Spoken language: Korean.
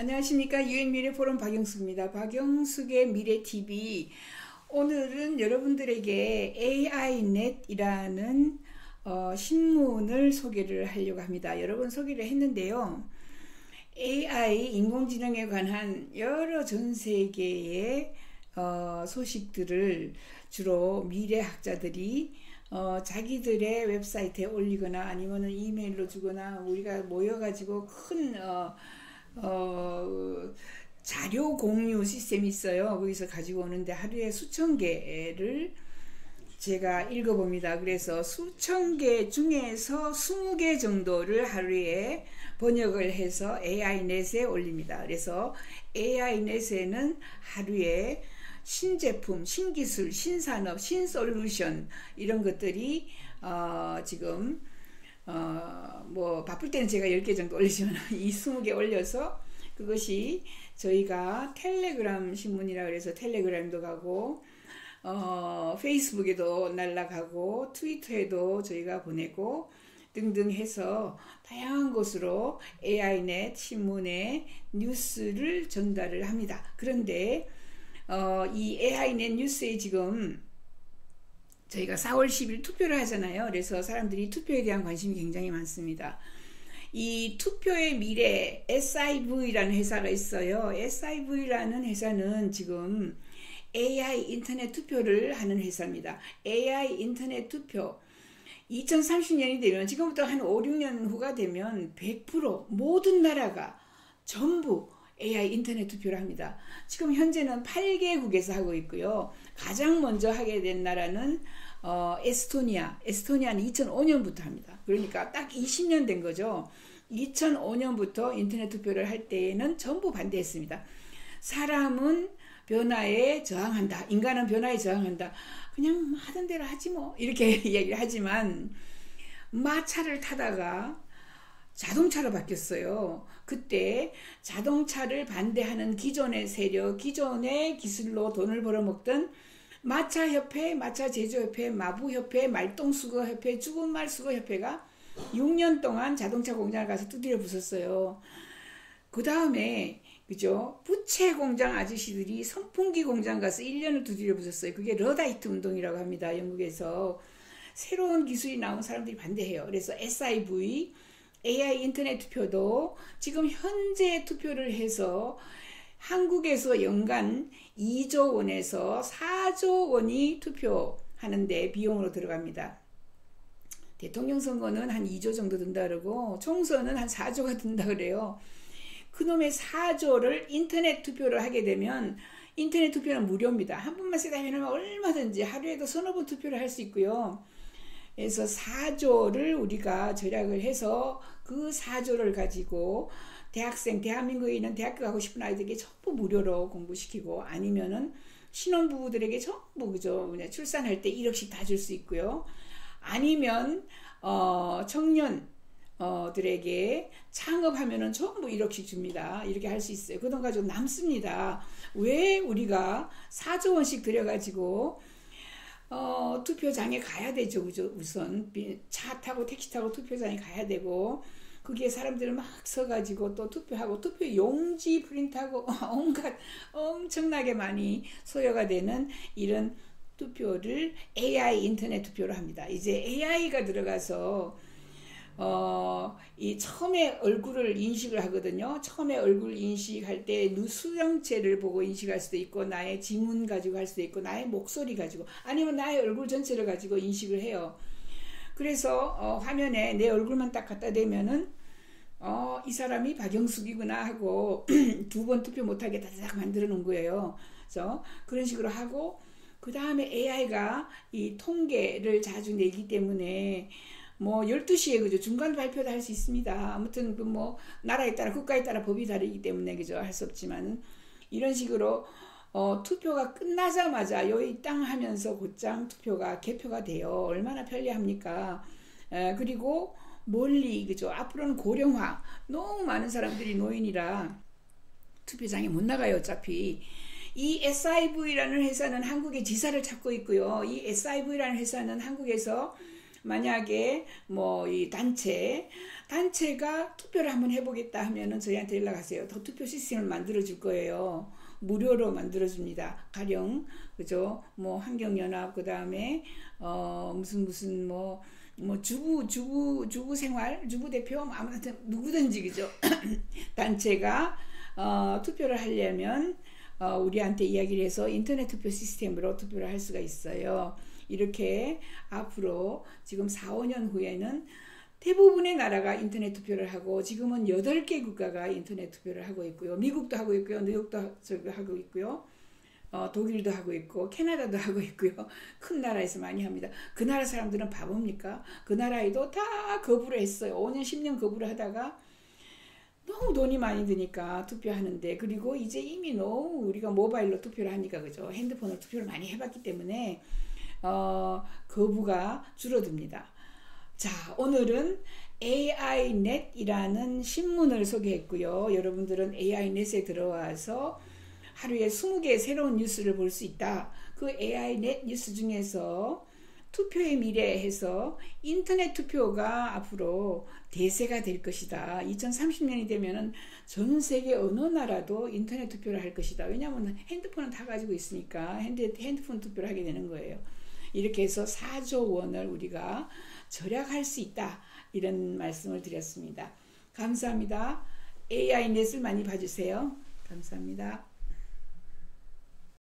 안녕하십니까. 유행미래포럼 박영숙입니다. 박영숙의 미래TV. 오늘은 여러분들에게 AINet이라는 신문을 소개를 하려고 합니다. 여러 번 소개를 했는데요. AI, 인공지능에 관한 여러 전 세계의 소식들을 주로 미래학자들이 자기들의 웹사이트에 올리거나 아니면 이메일로 주거나 우리가 모여가지고 큰 자료 공유 시스템이 있어요. 거기서 가지고 오는데 하루에 수천 개를 제가 읽어봅니다. 그래서 수천 개 중에서 20개 정도를 하루에 번역을 해서 AI넷에 올립니다. 그래서 AI넷에는 하루에 신제품, 신기술, 신산업, 신솔루션 이런 것들이 지금 뭐 바쁠 때는 제가 10개 정도 올리지만 이 20개 올려서 그것이 저희가 텔레그램 신문이라 그래서 텔레그램도 가고 페이스북에도 날라가고 트위터에도 저희가 보내고 등등 해서 다양한 곳으로 AI넷 신문의 뉴스를 전달을 합니다. 그런데 이 AI넷 뉴스에 지금 저희가 4월 10일 투표를 하잖아요. 그래서 사람들이 투표에 대한 관심이 굉장히 많습니다. 이 투표의 미래 SIV라는 회사가 있어요. SIV라는 회사는 지금 AI 인터넷 투표를 하는 회사입니다. AI 인터넷 투표 2030년이 되면 지금부터 한 5, 6년 후가 되면 100% 모든 나라가 전부 AI 인터넷 투표를 합니다. 지금 현재는 8개국에서 하고 있고요. 가장 먼저 하게 된 나라는 에스토니아는 2005년부터 합니다. 그러니까 딱 20년 된 거죠. 2005년부터 인터넷 투표를 할 때에는 전부 반대했습니다. 사람은 변화에 저항한다. 인간은 변화에 저항한다. 그냥 하던 대로 하지 뭐. 이렇게 얘기를 하지만 마차를 타다가 자동차로 바뀌었어요. 그때 자동차를 반대하는 기존의 세력, 기존의 기술로 돈을 벌어먹던 마차협회, 마차제조협회, 마부협회, 말똥수거협회, 죽은말수거협회가 6년 동안 자동차 공장을 가서 두드려 부쉈어요. 그 다음에 그죠? 부채 공장 아저씨들이 선풍기 공장 가서 1년을 두드려 부쉈어요. 그게 러다이트 운동이라고 합니다. 영국에서 새로운 기술이 나온 사람들이 반대해요. 그래서 SIV AI 인터넷 투표도 지금 현재 투표를 해서 한국에서 연간 2조 원에서 4조 원이 투표하는데 비용으로 들어갑니다. 대통령 선거는 한 2조 정도 든다 그러고 총선은 한 4조가 든다 그래요. 그놈의 4조를 인터넷 투표를 하게 되면 인터넷 투표는 무료입니다. 한 번만 쓰다 보면 얼마든지 하루에도 서너 번 투표를 할 수 있고요. 그래서 4조를 우리가 절약을 해서 그 4조를 가지고 대한민국에 있는 대학교 가고 싶은 아이들에게 전부 무료로 공부시키고 아니면은 신혼부부들에게 전부 그죠 출산할 때 1억씩 다 줄 수 있고요. 아니면 청년들에게 창업하면은 전부 1억씩 줍니다. 이렇게 할 수 있어요. 그 돈 가지고 남습니다. 왜 우리가 4조 원씩 들여가지고 투표장에 가야 되죠. 그죠? 우선 차 타고 택시 타고 투표장에 가야 되고 그게 사람들을 막 서가지고 또 투표하고 투표 용지 프린트하고 온갖 엄청나게 많이 소요가 되는 이런 투표를 AI 인터넷 투표로 합니다. 이제 AI가 들어가서 이 처음에 얼굴을 인식을 하거든요. 처음에 얼굴 인식할 때 수정체를 보고 인식할 수도 있고 나의 지문 가지고 할 수도 있고 나의 목소리 가지고 아니면 나의 얼굴 전체를 가지고 인식을 해요. 그래서 화면에 내 얼굴만 딱 갖다 대면은 이 사람이 박영숙이구나 하고 2번 투표 못하게 다다닥 만들어 놓은 거예요. 그래서 그런 식으로 하고 그 다음에 AI가 이 통계를 자주 내기 때문에 뭐 12시에 그죠 중간 발표도 할 수 있습니다. 아무튼 그 뭐 나라에 따라 국가에 따라 법이 다르기 때문에 그죠 할 수 없지만은 이런 식으로 투표가 끝나자마자 요이 땅 하면서 곧장 투표가 개표가 돼요. 얼마나 편리합니까? 그리고 멀리 그죠 앞으로는 고령화 너무 많은 사람들이 노인이라 투표장에 못 나가요. 어차피 이 SIV라는 회사는 한국의 지사를 찾고 있고요. 이 SIV라는 회사는 한국에서 만약에 뭐 이 단체가 투표를 한번 해보겠다 하면은 저희한테 연락하세요. 더 투표 시스템을 만들어 줄 거예요. 무료로 만들어 줍니다. 가령 그죠? 뭐 환경연합 그다음에 무슨 뭐 주부 생활 주부 대표 아무튼 누구든지 그죠? 단체가 투표를 하려면 우리한테 이야기를 해서 인터넷 투표 시스템으로 투표를 할 수가 있어요. 이렇게 앞으로 지금 4, 5년 후에는 대부분의 나라가 인터넷 투표를 하고 지금은 8개 국가가 인터넷 투표를 하고 있고요. 미국도 하고 있고요. 뉴욕도 하고 있고요. 독일도 하고 있고 캐나다도 하고 있고요. 큰 나라에서 많이 합니다. 그 나라 사람들은 바보입니까? 그 나라에도 다 거부를 했어요. 5년 10년 거부를 하다가 너무 돈이 많이 드니까 투표하는데 그리고 이제 이미 너무 우리가 모바일로 투표를 하니까 그죠? 핸드폰으로 투표를 많이 해봤기 때문에 거부가 줄어듭니다. 자, 오늘은 AINet이라는 신문을 소개했고요. 여러분들은 AINet에 들어와서 하루에 20개의 새로운 뉴스를 볼 수 있다. 그 AINet 뉴스 중에서 투표의 미래 해서 인터넷 투표가 앞으로 대세가 될 것이다. 2030년이 되면은 전 세계 어느 나라도 인터넷 투표를 할 것이다. 왜냐하면 핸드폰은 다 가지고 있으니까 핸드폰 투표를 하게 되는 거예요. 이렇게 해서 4조 원을 우리가 절약할 수 있다. 이런 말씀을 드렸습니다. 감사합니다. AI넷을 많이 봐주세요. 감사합니다.